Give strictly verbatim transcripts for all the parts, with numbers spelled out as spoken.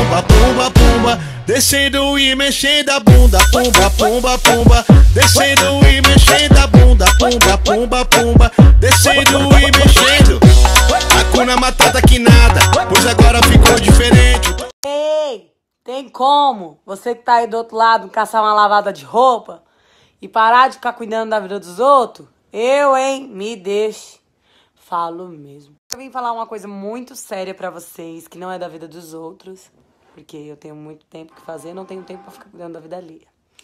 pumba, pumba, pumba, descendo e mexendo a bunda, pumba, pumba, pumba, descendo e mexendo a bunda, pumba, pumba, pumba, descendo e mexendo. Hakuna Matata que nada, pois agora ficou diferente. Ei, tem como você que tá aí do outro lado caçar uma lavada de roupa e parar de ficar cuidando da vida dos outros? Eu, hein? Me deixe. Falo mesmo. Eu vim falar uma coisa muito séria pra vocês, que não é da vida dos outros, porque eu tenho muito tempo que fazer, não tenho tempo pra ficar cuidando da vida alheia.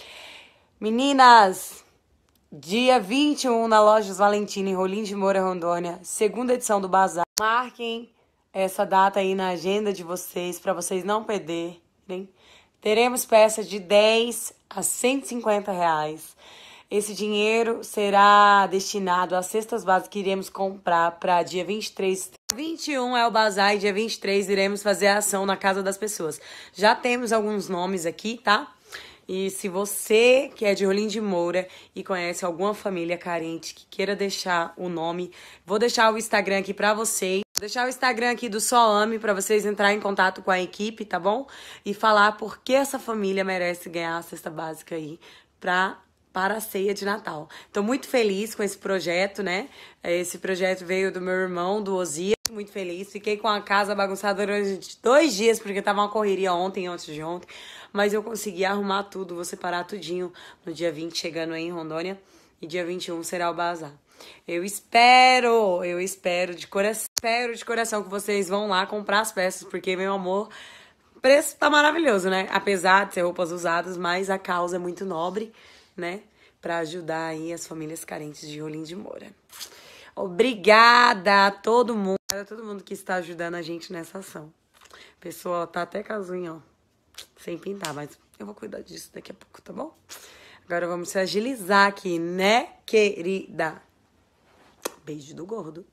Meninas, dia vinte e um na Lojas Valentina, em Rolim de Moura, Rondônia, segunda edição do Bazar. Marquem essa data aí na agenda de vocês, pra vocês não perderem. Teremos peças de dez a cento e cinquenta reais. Esse dinheiro será destinado às cestas básicas que iremos comprar para dia vinte e três. vinte e um é o bazar e dia vinte e três iremos fazer a ação na casa das pessoas. Já temos alguns nomes aqui, tá? E se você que é de Rolim de Moura e conhece alguma família carente que queira deixar o nome, vou deixar o Instagram aqui pra vocês. Vou deixar o Instagram aqui do Só Ame pra vocês entrarem em contato com a equipe, tá bom? E falar por que essa família merece ganhar a cesta básica aí pra... para a ceia de Natal. Tô muito feliz com esse projeto, né? Esse projeto veio do meu irmão, do Osias. Muito feliz. Fiquei com a casa bagunçada durante dois dias, porque tava uma correria ontem, antes de ontem. Mas eu consegui arrumar tudo, vou separar tudinho no dia vinte, chegando aí em Rondônia. E dia vinte e um será o bazar. Eu espero, eu espero de coração, espero de coração que vocês vão lá comprar as peças, porque, meu amor, o preço tá maravilhoso, né? Apesar de ser roupas usadas, mas a causa é muito nobre, né? Pra ajudar aí as famílias carentes de Rolim de Moura. Obrigada a todo mundo, a todo mundo que está ajudando a gente nessa ação. Pessoal, tá até casinho, ó, sem pintar, mas eu vou cuidar disso daqui a pouco, tá bom? Agora vamos se agilizar aqui, né, querida? Beijo do gordo.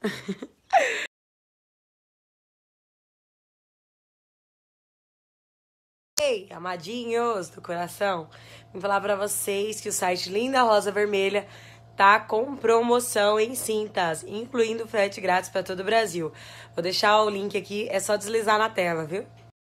Ei, amadinhos do coração, vou falar pra vocês que o site Linda Rosa Vermelha tá com promoção em cintas, incluindo frete grátis pra todo o Brasil. Vou deixar o link aqui, é só deslizar na tela, viu?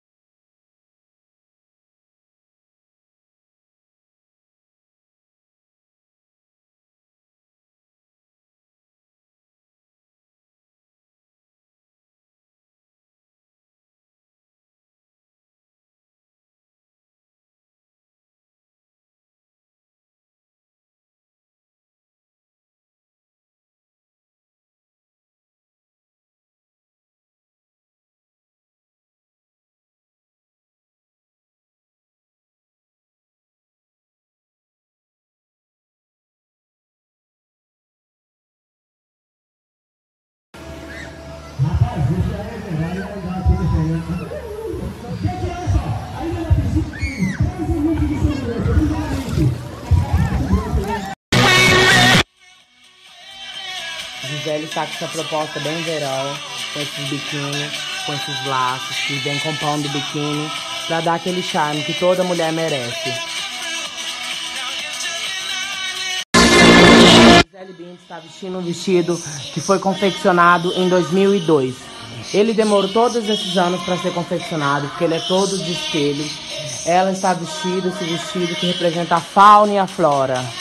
Gisele está com essa proposta bem verão, com esses biquíni, com esses laços, que vem com pão de biquíni, pra dar aquele charme que toda mulher merece. Gisele Bündchen está vestindo um vestido que foi confeccionado em dois mil e dois. Ele demorou todos esses anos para ser confeccionado, porque ele é todo de espelho. Ela está vestida esse vestido que representa a fauna e a flora.